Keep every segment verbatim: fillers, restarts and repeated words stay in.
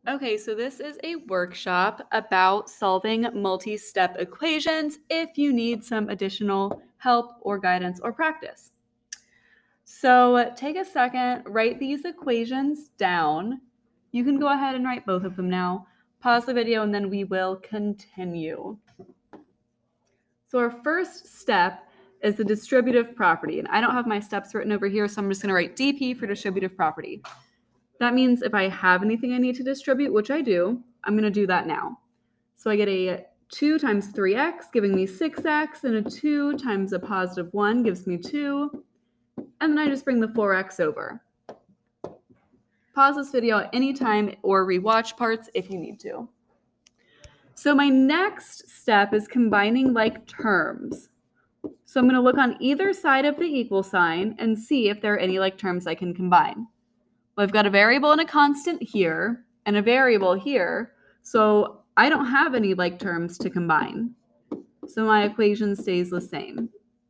Okay, so this is a workshop about solving multi-step equations if you need some additional help or guidance or practice. So take a second, write these equations down. You can go ahead and write both of them now. Pause the video and then we will continue. So our first step is the distributive property. And I don't have my steps written over here, so I'm just going to write D P for distributive property. That means if I have anything I need to distribute, which I do, I'm going to do that now. So I get a two times three x, giving me six x, and a two times a positive one gives me two. And then I just bring the four x over. Pause this video at any time or rewatch parts if you need to. So my next step is combining like terms. So I'm going to look on either side of the equal sign and see if there are any like terms I can combine. Well, I've got a variable and a constant here and a variable here, so I don't have any like terms to combine. So my equation stays the same.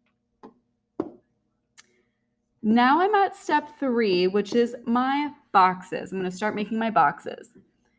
Now I'm at step three, which is my boxes. I'm going to start making my boxes.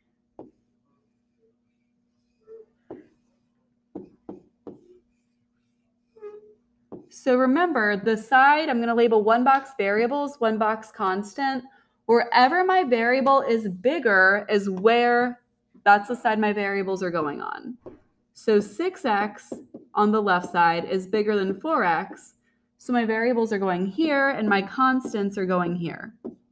So remember, the side, I'm going to label one box variables, one box constant. Wherever my variable is bigger is where that's the side my variables are going on. So six x on the left side is bigger than four x. So my variables are going here and my constants are going here.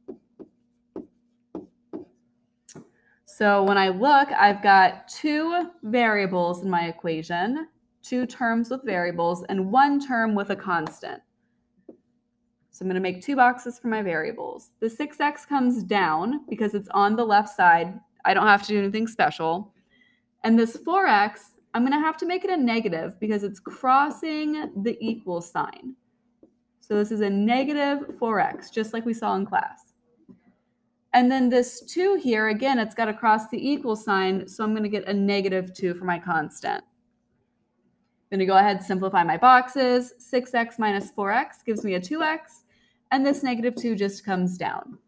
So when I look, I've got two variables in my equation, two terms with variables, and one term with a constant. So I'm going to make two boxes for my variables. The six x comes down because it's on the left side. I don't have to do anything special. And this four x, I'm going to have to make it a negative because it's crossing the equal sign. So this is a negative four x, just like we saw in class. And then this two here, again, it's got to cross the equal sign, so I'm going to get a negative two for my constant. I'm going to go ahead and simplify my boxes. six x minus four x gives me a two x. And this negative two just comes down.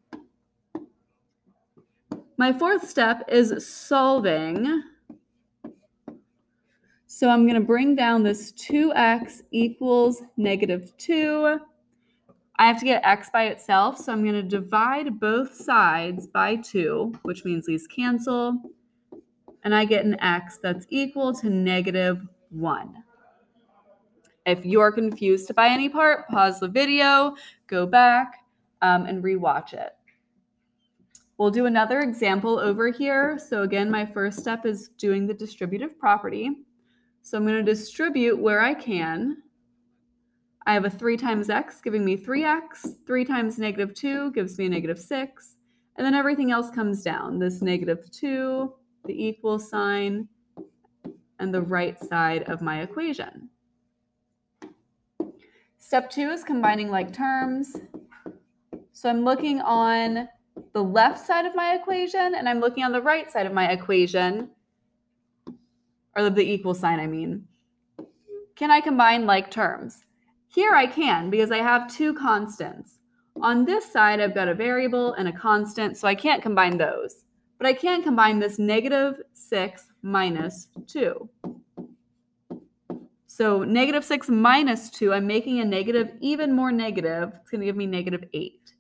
My fourth step is solving. So I'm going to bring down this two x equals negative two. I have to get x by itself, so I'm going to divide both sides by two, which means these cancel. And I get an x that's equal to negative one. If you're confused by any part, pause the video, go back, um, and rewatch it. We'll do another example over here. So again, my first step is doing the distributive property. So I'm going to distribute where I can. I have a three times x giving me three x. three times negative two gives me a negative six. And then everything else comes down. This negative two, the equal sign, and the right side of my equation. Step two is combining like terms. So I'm looking on the left side of my equation and I'm looking on the right side of my equation, or the equal sign, I mean. Can I combine like terms? Here I can because I have two constants. On this side, I've got a variable and a constant, so I can't combine those. But I can combine this negative six minus two. So negative six minus two, I'm making a negative even more negative. It's going to give me negative eight.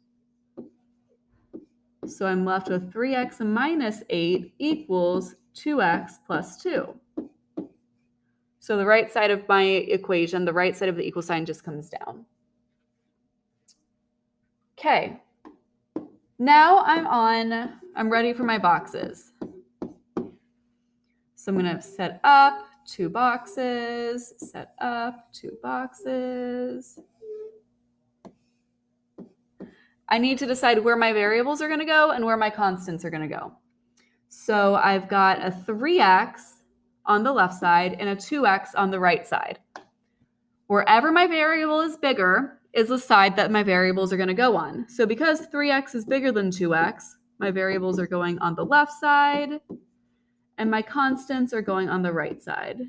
So I'm left with three x minus eight equals two x plus two. So the right side of my equation, the right side of the equal sign just comes down. Okay. Now I'm on, I'm ready for my boxes. So I'm going to set up two boxes, set up two boxes. I need to decide where my variables are going to go and where my constants are going to go. So I've got a three x on the left side and a two x on the right side. Wherever my variable is bigger is the side that my variables are going to go on. So because three x is bigger than two x, my variables are going on the left side and my constants are going on the right side.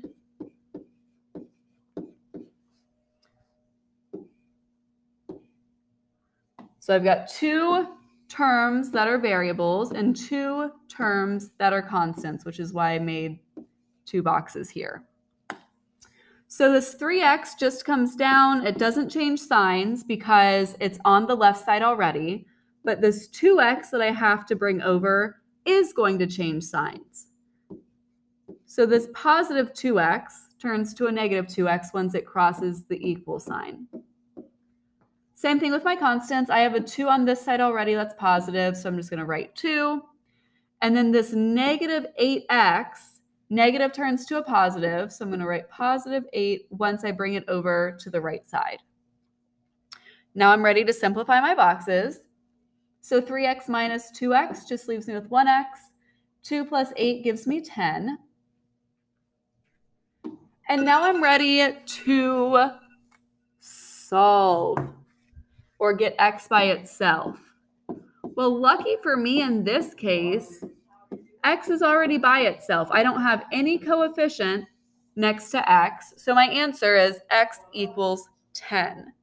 So I've got two terms that are variables and two terms that are constants, which is why I made two boxes here. So this three x just comes down. It doesn't change signs because it's on the left side already, but this two x that I have to bring over is going to change signs. So this positive two x turns to a negative two x once it crosses the equal sign. Same thing with my constants. I have a two on this side already. That's positive, so I'm just going to write two. And then this negative eight x, negative turns to a positive, so I'm going to write positive eight once I bring it over to the right side. Now I'm ready to simplify my boxes. So three x minus two x just leaves me with one x. two plus eight gives me ten. And now I'm ready to solve or get x by itself. Well, lucky for me in this case, x is already by itself. I don't have any coefficient next to x, so my answer is x equals ten.